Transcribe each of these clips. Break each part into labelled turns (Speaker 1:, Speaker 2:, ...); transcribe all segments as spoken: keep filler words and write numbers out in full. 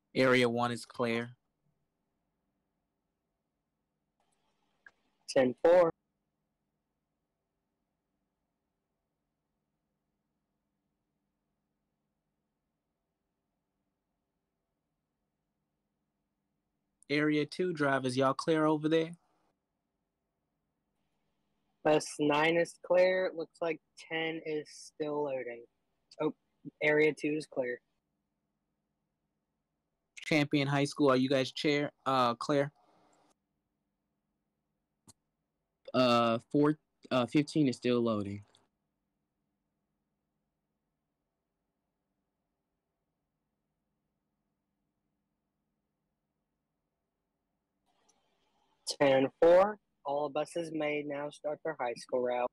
Speaker 1: Area one is clear.
Speaker 2: ten four.
Speaker 1: Area two drivers, y'all clear over there?
Speaker 2: Bus nine is clear. It looks like ten is still loading. Oh, area two is clear.
Speaker 1: Champion High School, are you guys chair uh clear?
Speaker 3: Uh, four, uh, fifteen is still loading.
Speaker 2: ten four. All buses may now start their high school route.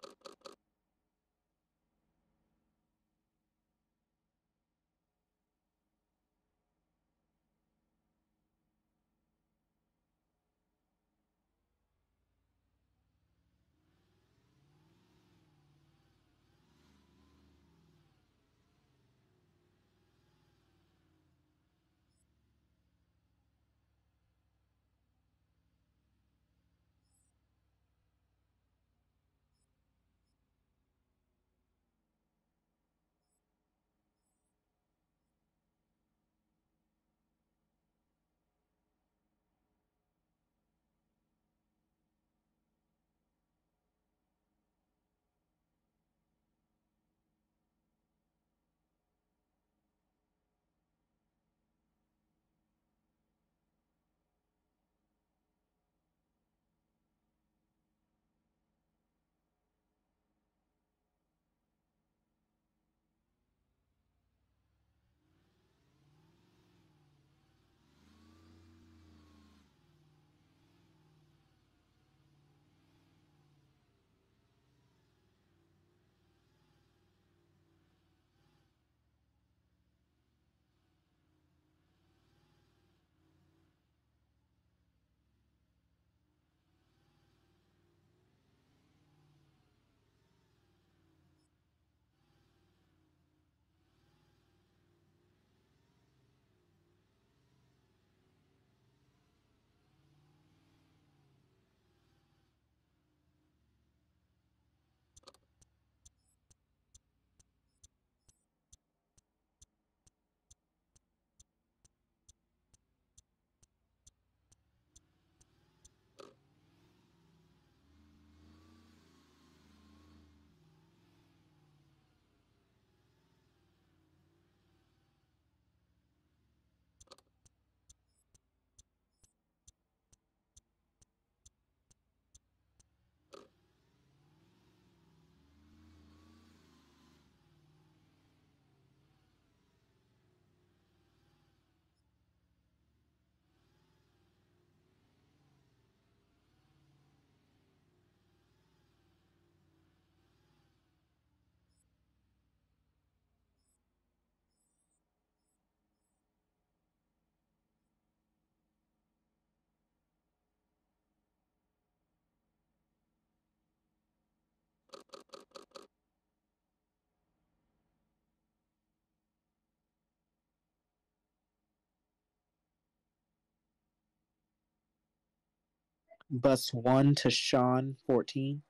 Speaker 1: Bus one to Sean fourteen.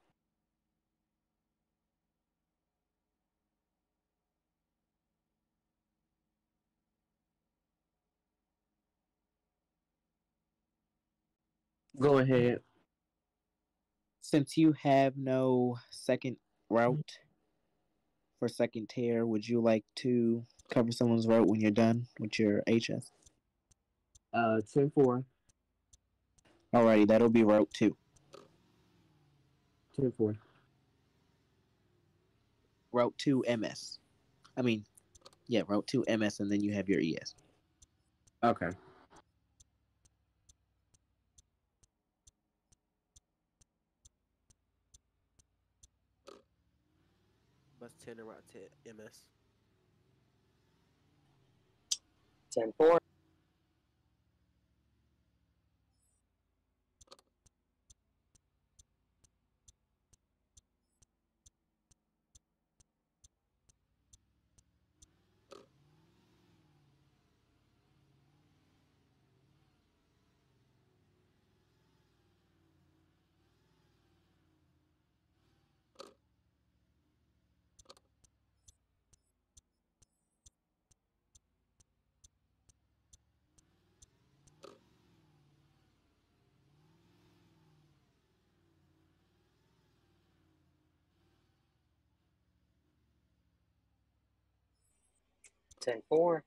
Speaker 3: Go ahead.
Speaker 1: Since you have no second route for second tier, would you like to cover someone's route when you're done with your H S?
Speaker 3: Uh, ten four.
Speaker 1: Alrighty, that'll be route two.
Speaker 3: ten four.
Speaker 1: Route two M S. I mean, yeah, route two M S, and then you have your E S.
Speaker 3: Okay.
Speaker 4: Bus ten and route to M S.
Speaker 2: ten four. ten four.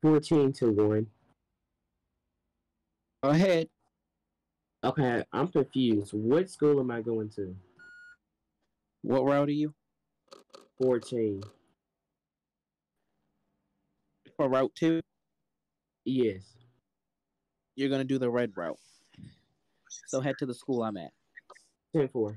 Speaker 3: fourteen to one.
Speaker 1: Go ahead.
Speaker 3: Okay, I'm confused. What school am I going to?
Speaker 1: What route are you?
Speaker 3: fourteen.
Speaker 1: For route two,
Speaker 3: Yes.
Speaker 1: you're gonna do the red route. So head to the school I'm at.
Speaker 3: ten four.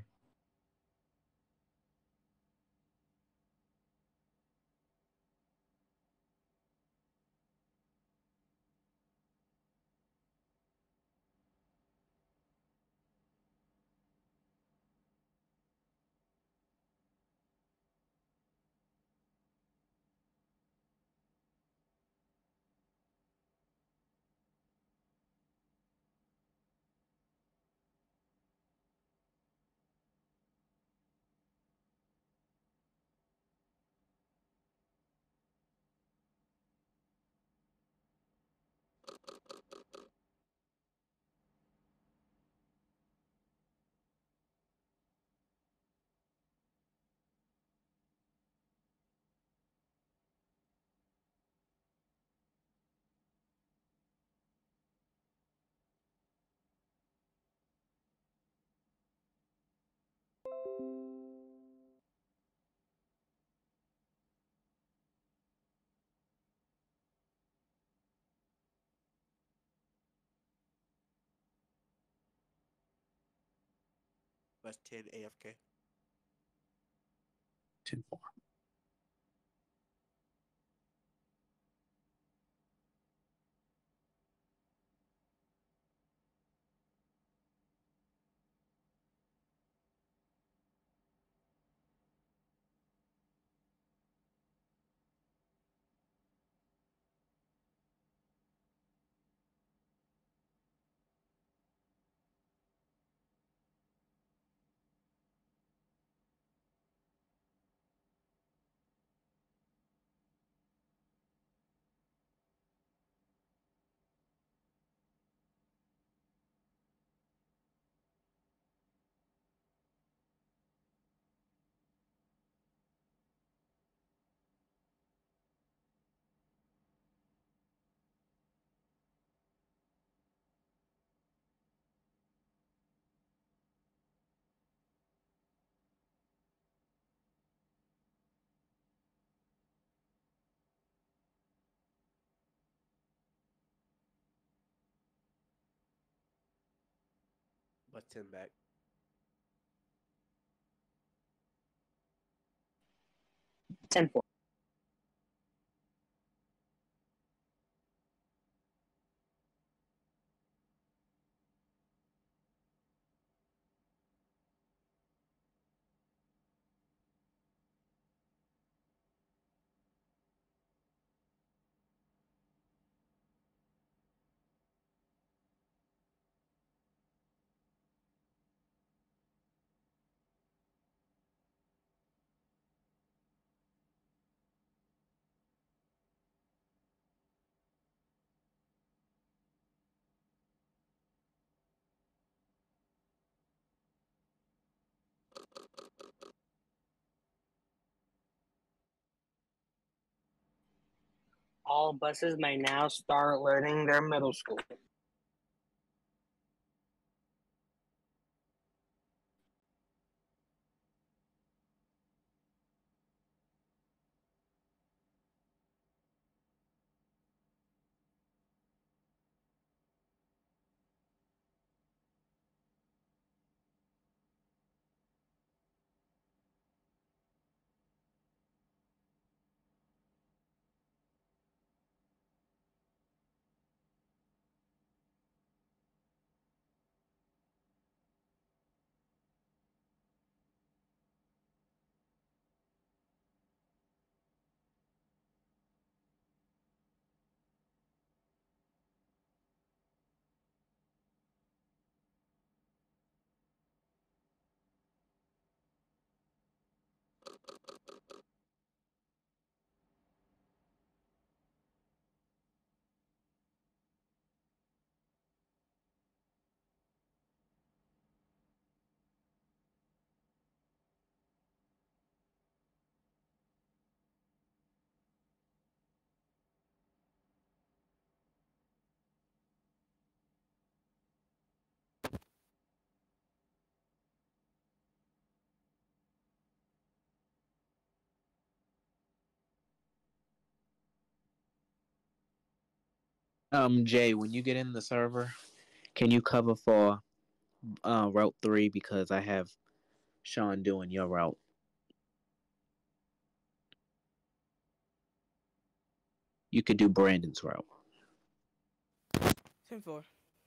Speaker 4: Bus ten A F K.
Speaker 1: ten four.
Speaker 4: Bus ten back.
Speaker 2: ten four. All buses may now start loading their middle school.
Speaker 1: Um, Jay, when you get in the server, can you cover for uh, route three because I have Sean doing your route. You could do Brandon's route.
Speaker 5: ten four.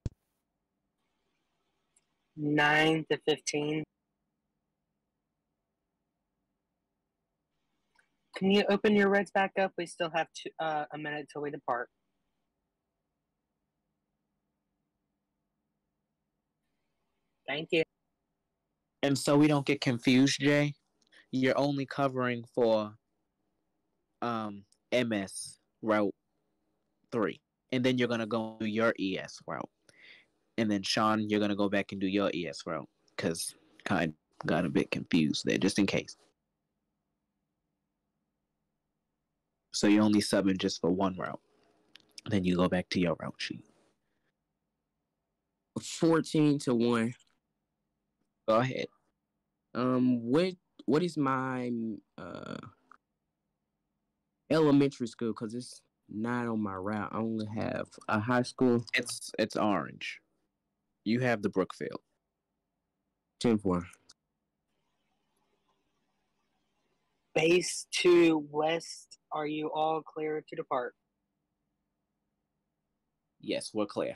Speaker 2: Nine to fifteen. Can you open your reds back up? We still have two, uh, a minute till we depart. Thank you.
Speaker 1: And so we don't get confused, Jay, you're only covering for um M S route three. And then you're gonna go do your E S route. And then Sean, you're gonna go back and do your E S route. Cause kind of got a bit confused there, just in case. So you're only subbing just for one route. Then you go back to your route sheet.
Speaker 3: Fourteen to one.
Speaker 1: Go ahead.
Speaker 3: Um, what what is my uh elementary school? Because it's not on my route. I only have a high school.
Speaker 1: It's it's orange. You have the Brookfield.
Speaker 3: ten four.
Speaker 2: Base to west. Are you all clear to depart?
Speaker 1: Yes, we're clear.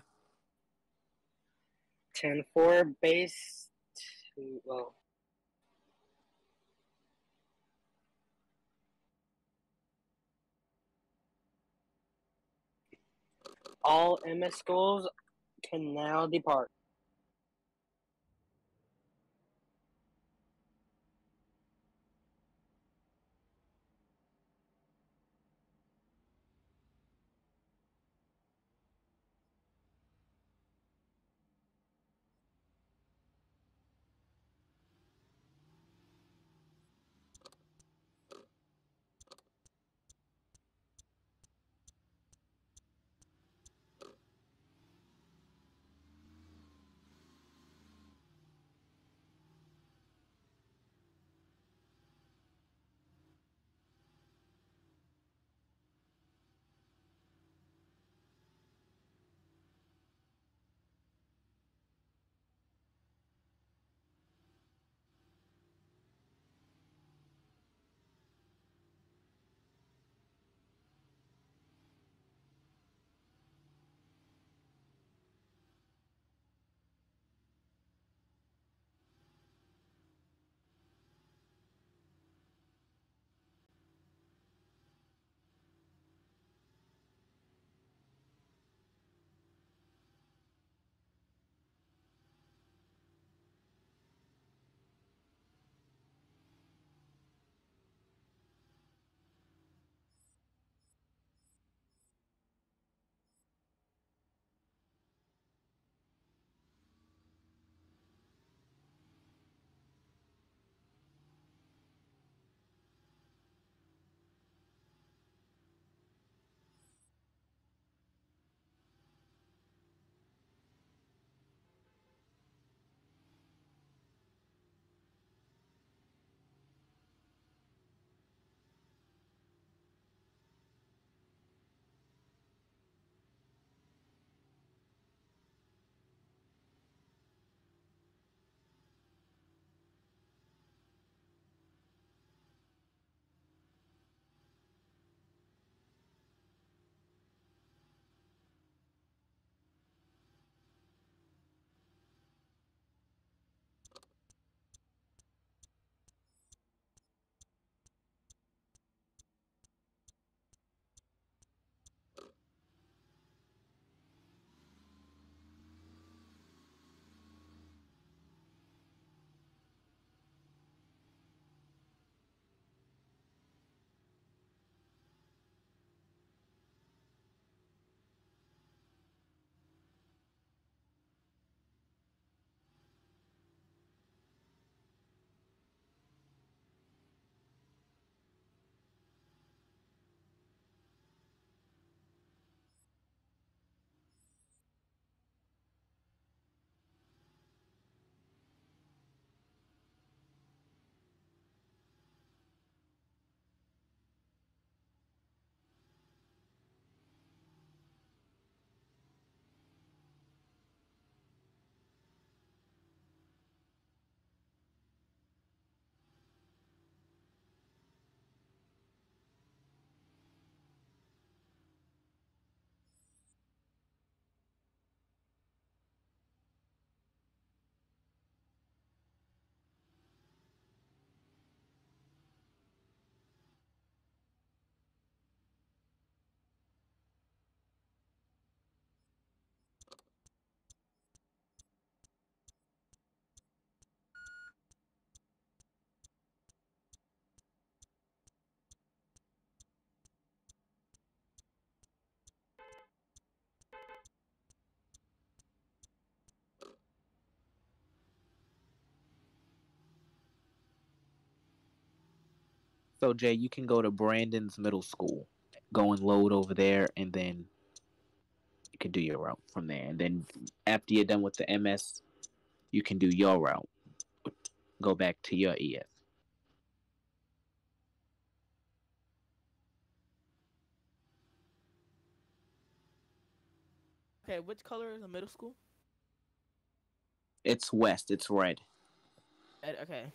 Speaker 2: ten four. Base to, well, all M S schools can now depart.
Speaker 1: So Jay, you can go to Brandon's middle school, go and load over there, and then you can do your route from there. And then after you're done with the M S, you can do your route. Go back to your E S.
Speaker 5: Okay, which color is the middle school?
Speaker 1: It's west. It's red.
Speaker 5: Ed, okay.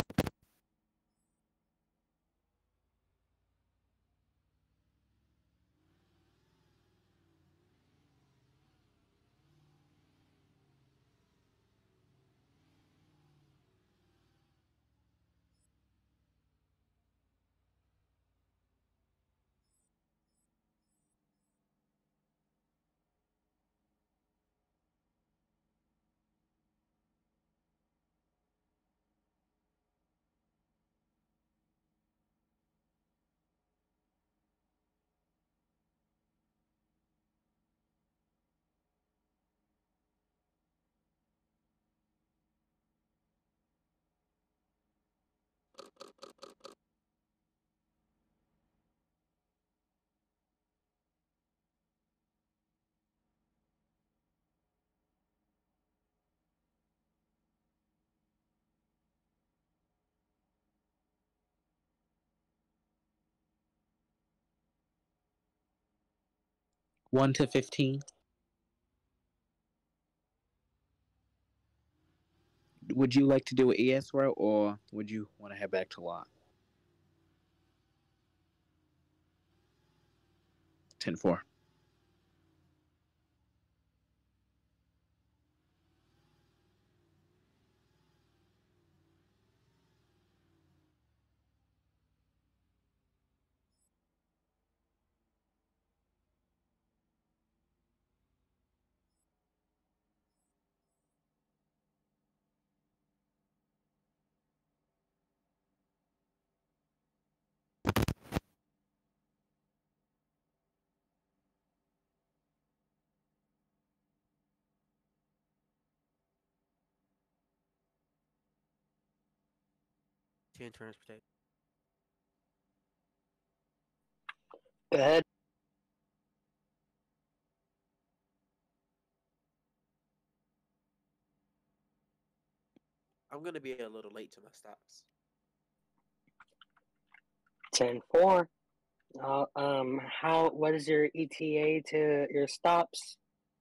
Speaker 1: One to fifteen. Would you like to do an E S route, or would you want to head back to lot? Ten four.
Speaker 4: ten transportation.
Speaker 2: Go ahead.
Speaker 4: I'm gonna be a little late to my stops.
Speaker 2: ten four. Uh, um, how? What is your E T A to your stops?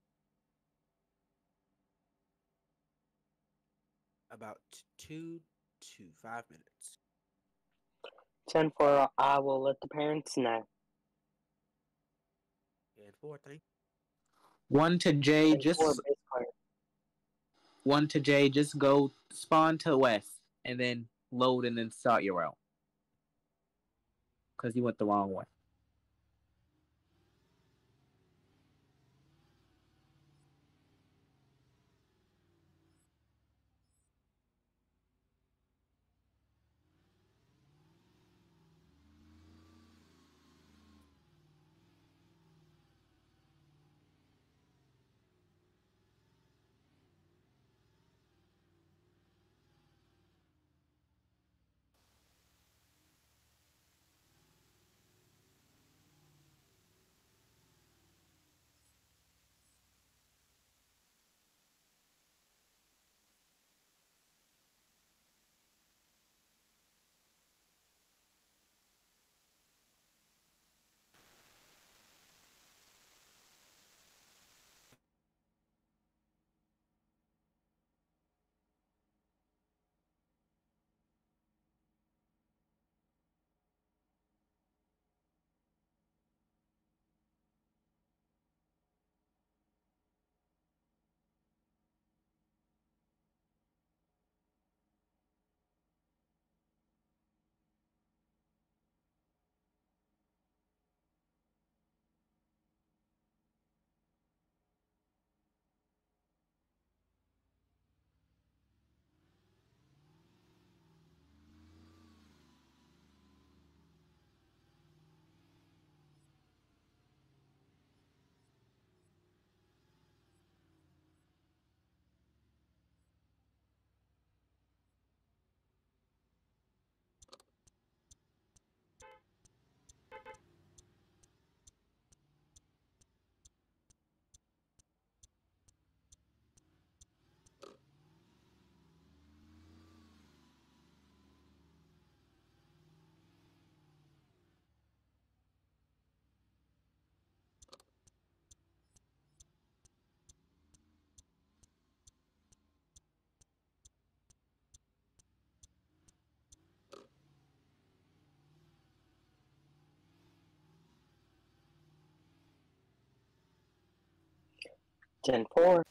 Speaker 4: About t- two to five minutes.
Speaker 2: ten four. I will let the parents know.
Speaker 4: And four, thank
Speaker 1: One to J.
Speaker 2: ten four,
Speaker 1: Just
Speaker 2: base clear.
Speaker 1: one to J. Just go spawn to west, and then load, and then start your route. Because you went the wrong way.
Speaker 2: ten four.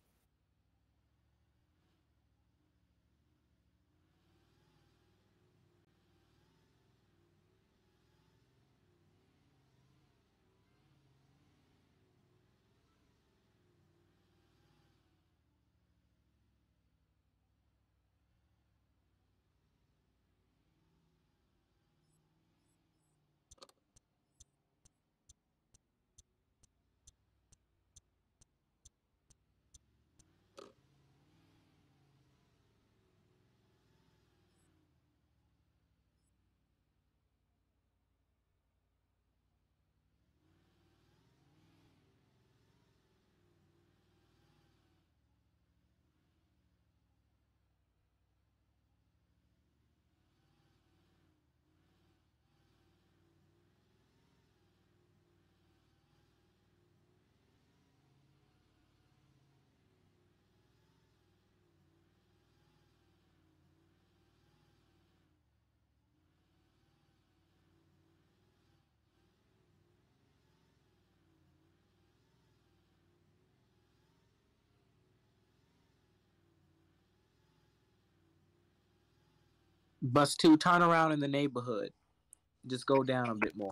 Speaker 1: Bus two, turn around in the neighborhood. Just go down a bit more.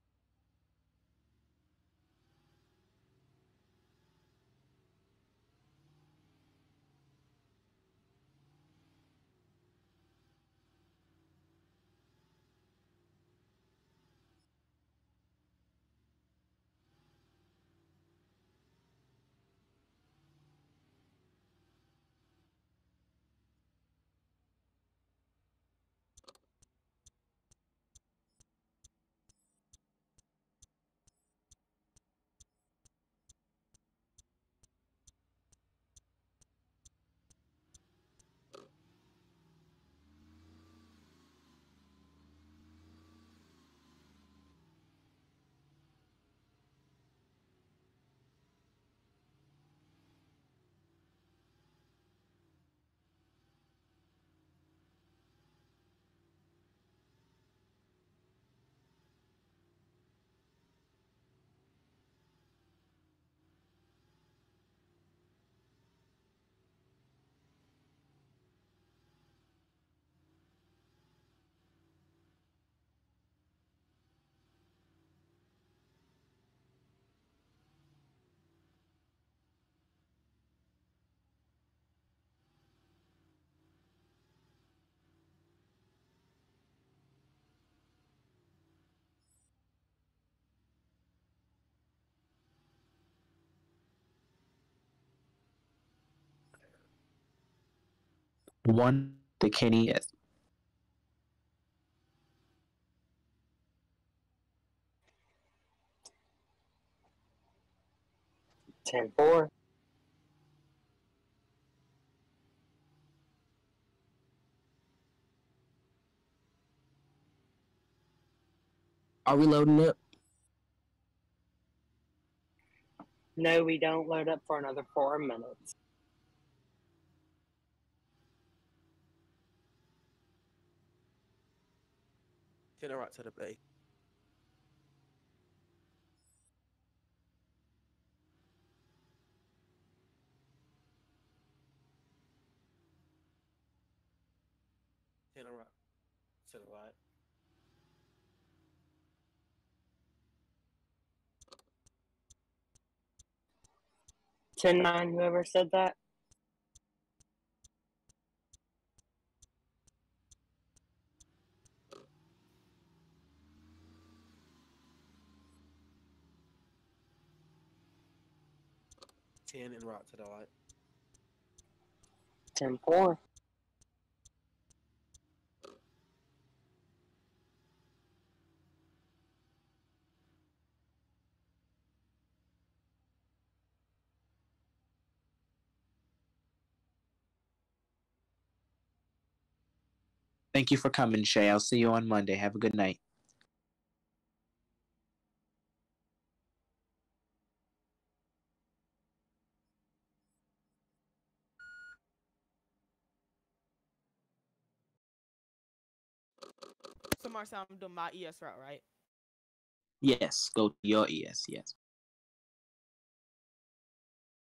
Speaker 1: One, the Kenny is.
Speaker 2: ten four.
Speaker 3: Are we loading up?
Speaker 2: No, we don't load up for another four minutes.
Speaker 4: Ten right to the bay. Ten right to the right.
Speaker 2: ten nine, whoever said that.
Speaker 4: Ten and right to the right.
Speaker 2: ten four.
Speaker 1: Thank you for coming, Shay. I'll see you on Monday. Have a good night.
Speaker 5: So Marcel, I'm doing my E S route, right?
Speaker 1: Yes, go to your E S. Yes.